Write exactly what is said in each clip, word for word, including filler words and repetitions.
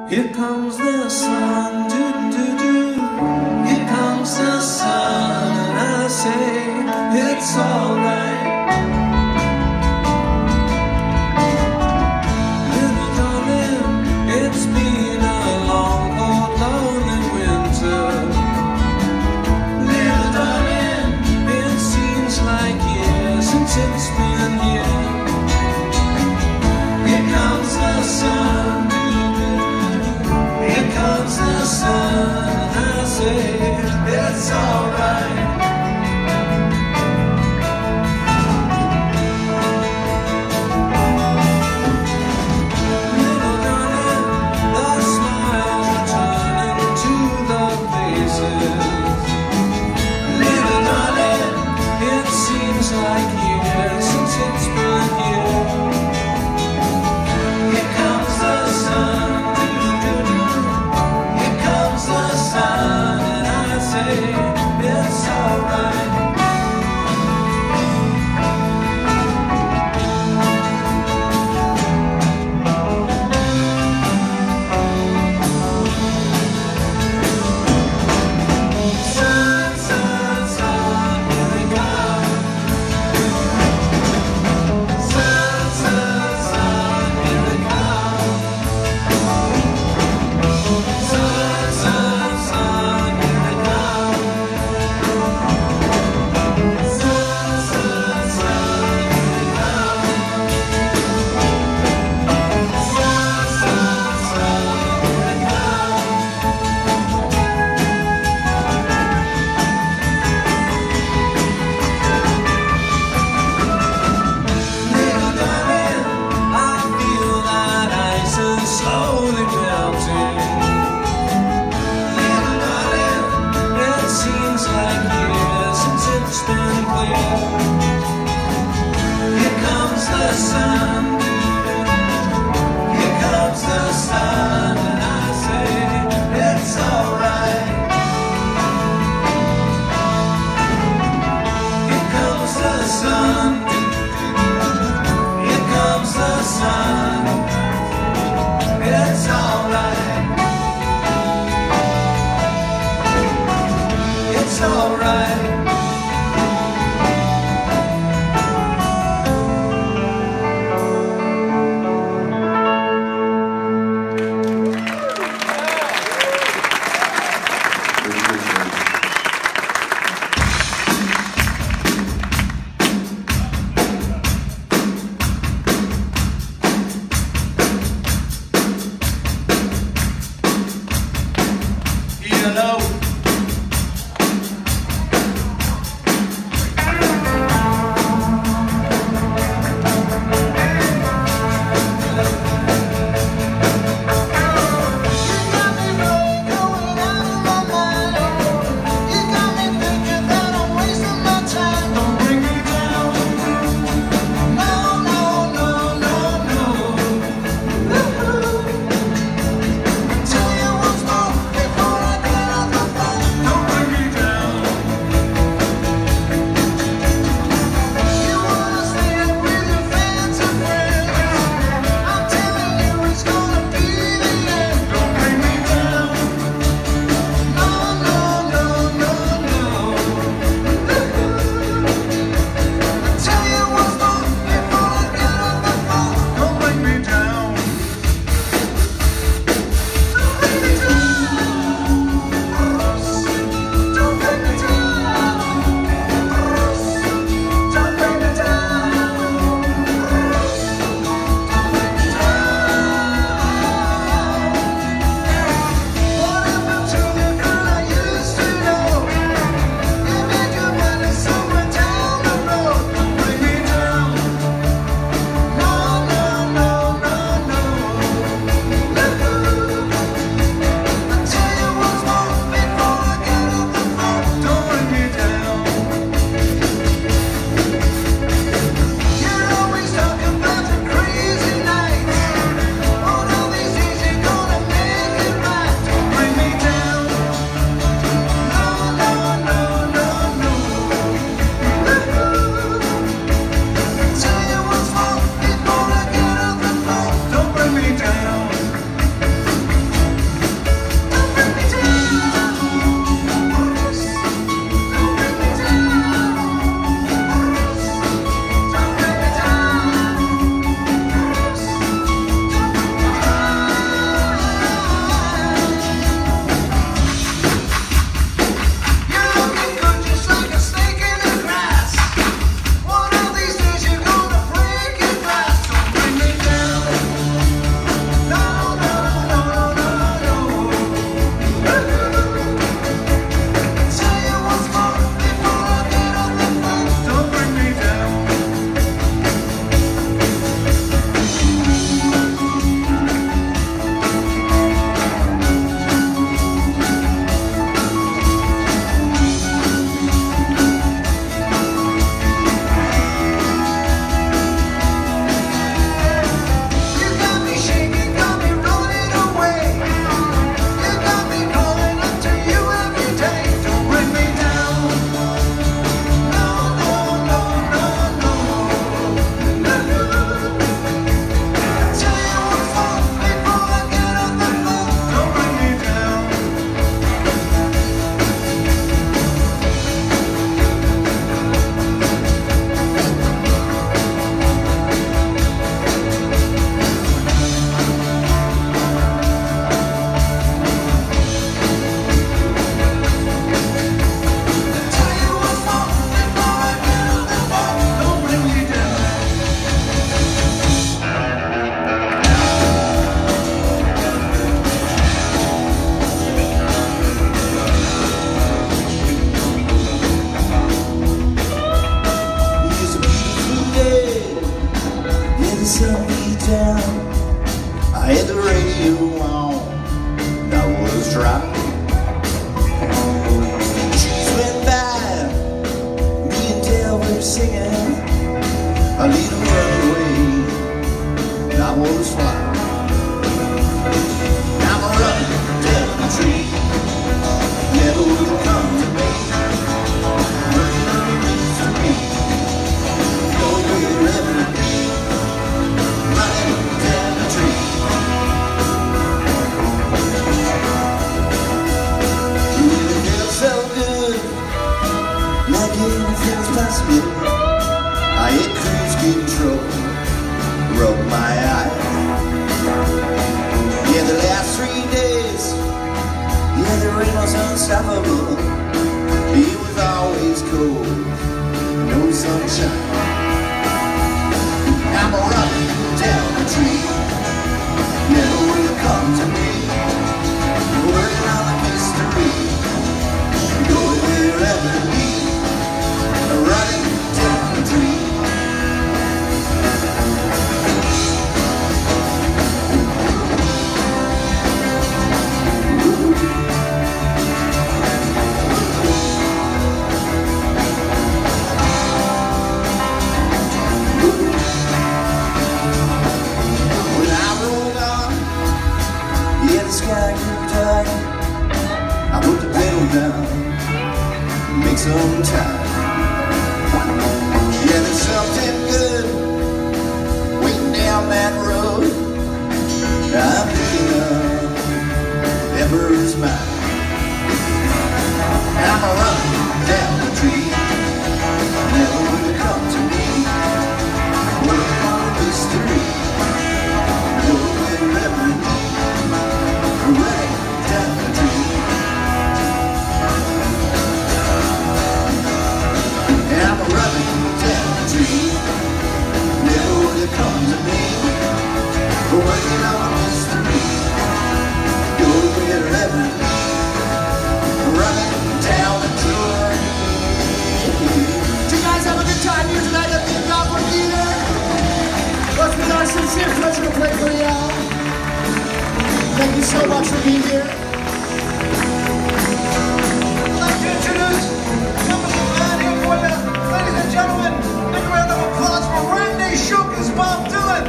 Here comes the sun, do do do. Here comes the sun, and I say it's alright. Little darling, it's been a long, cold, lonely winter. Little darling, it seems like years since it's been here. Here comes the sun. Here comes the sun, and I say it's alright. was flying. I'm a running down the tree, never will come to me. Working on a mystery, don't will ever be. Running down the tree. Ooh, it feels so good, like anything was possible. I hit cruise control, rub my eye. Yeah, the last three days, yeah, the rain was unstoppable. It was always cold, no sunshine. I'm a running down the tree, never will come to me. Working on a mystery, going wherever it be. Running down the tree. I put the pedal down, make some time. Yeah, there's something good waiting down that road. I'm picking up whatever's mine. I'm a running down the tree, never will come to me. Working on a mystery, go wherever it be. Running down the tree. I'm running down the tree, never would have come to me. Working on a mystery, go wherever it be. Running down the tree. Do you guys have a good time here tonight at the Goblin Theater? Well, it's been our sincere pleasure to play for y'all. Thank you so much for being here. I'd like to introduce some of the man here for you. Ladies and gentlemen, big round of applause for Randy Shook as Bob Dylan.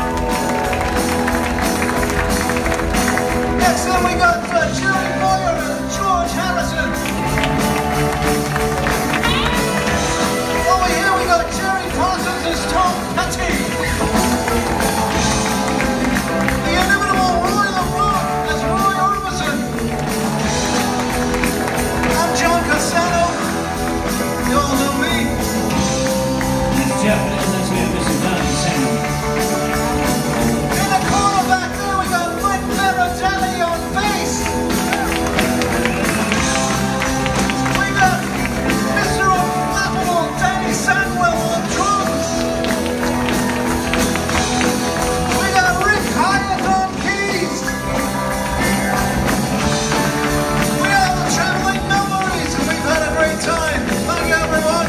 Next up we got uh, Jerry Boyer and George Harrison. Over here we got Jerry Parsons as Tom Petty. The inimitable Roy LeBron as Roy Orbison. I'm John Cassano. You all know me. It's Jeff, and let's hear Mister Don singing. In the corner back there we got Mike Berardelli on bass. We got Mister Unflappable Danny Sandwell on drums. We got Rick Hyatt on keys. We have the Traveling Milburys, and we've had a great time. Thank you, everyone.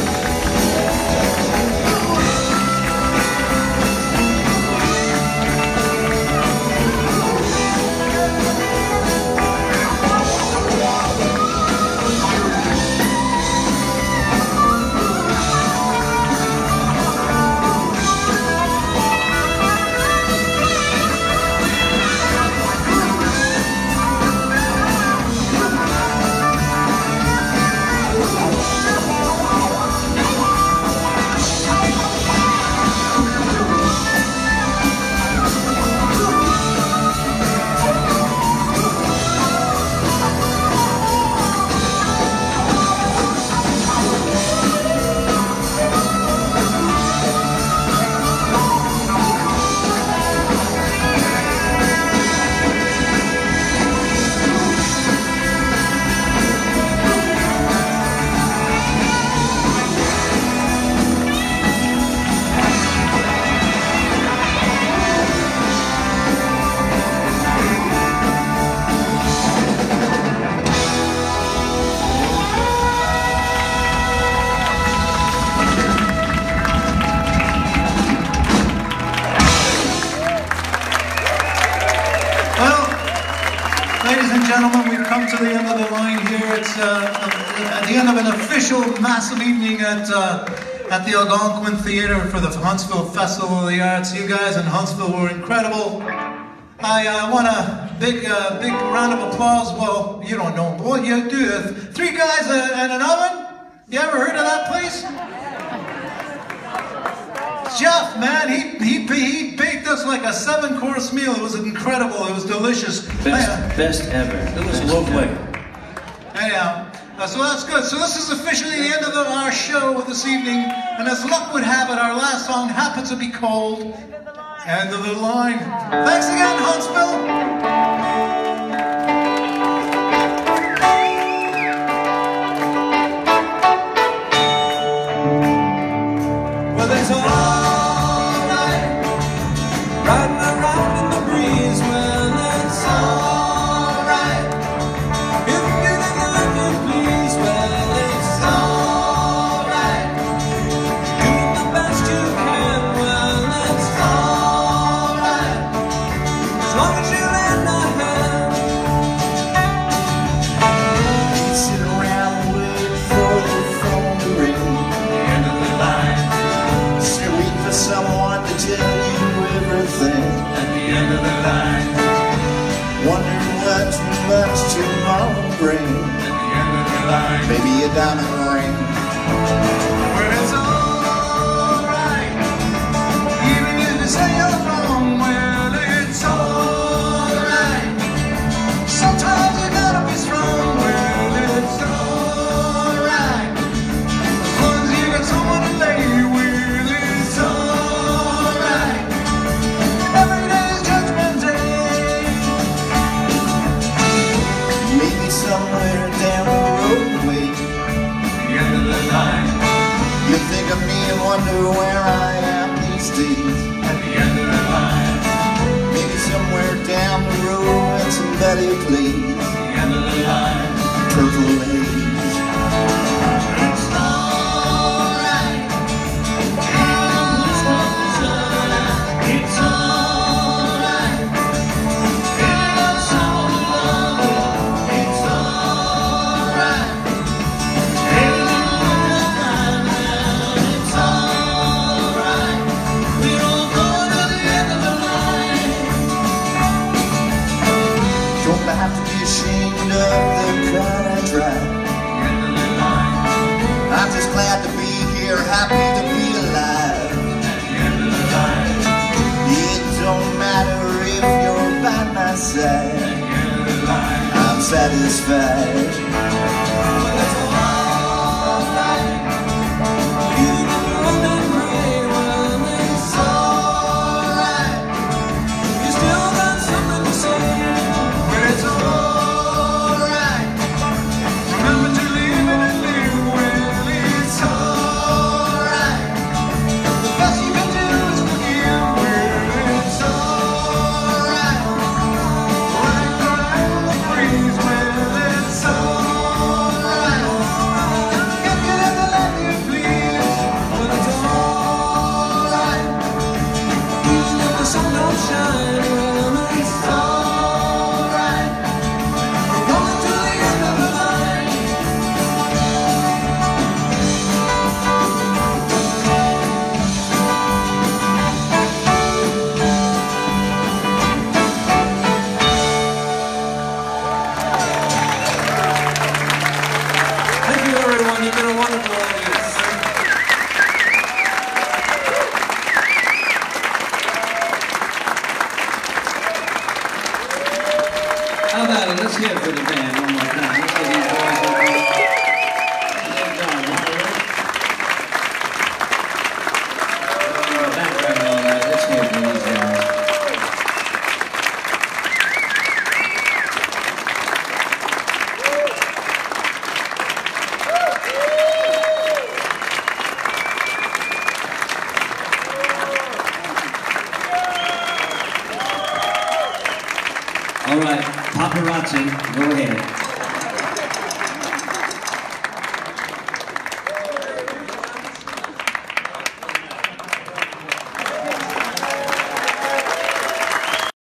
Gentlemen, we've come to the end of the line here. It's uh, at the end of an official massive evening at uh, at the Algonquin Theater for the Huntsville Festival of the Arts. You guys in Huntsville were incredible. I uh, want a big, uh, big round of applause. Well, you don't know, boy, you do. Three Guys and an Oven? You ever heard of that place? Jeff, man, he, he, he baked us like a seven-course meal. It was incredible. It was delicious. Best, uh, best ever. It was lovely. Anyhow, uh, so that's good. So this is officially the end of the, our show this evening. And as luck would have it, our last song happens to be called End of the Line. Thanks again, Huntsville. Much tomorrow bring. At the end of the line, maybe a diamond ring. When it's alright, even if you say you're wrong, well, it's alright. Sometimes you gotta be strong. Well, it's alright. As long as you got someone to lay with, it's alright. Every day is Judgment Day. Maybe somewhere down the roadway, the end of the line, you think of me and wonder where I am these days. At the end of the line, maybe somewhere down the road and somebody plays. At the end of the line, Purple Haze. It's alright. It's alright. It's alright. It's alright. It's alright. We all go to the end of the line. Don't have to be ashamed of the car I drive. End of the line. I'm just glad to be here, happy to be alive. At the end of the line. It don't matter if you're by my side. At the end of the line. I'm satisfied. It's alright. You don't have to pray when it's alright. You still got something to say. But it's alright. Remember to live and live well. It's alright. The best you can do is forgive. Well, it's alright. Right, right on the breeze. Well, it's alright. If you let the let you please. Well, it's alright. Even if the sun don't shine. Well, it's alright. We're going to the end of the line. Thank you, everyone. You've been a wonderful audience. How about it? Let's hear it for the band one more time. Let's give these boys a little background, all right. Let's hear it for these guys. All right, paparazzi, go ahead.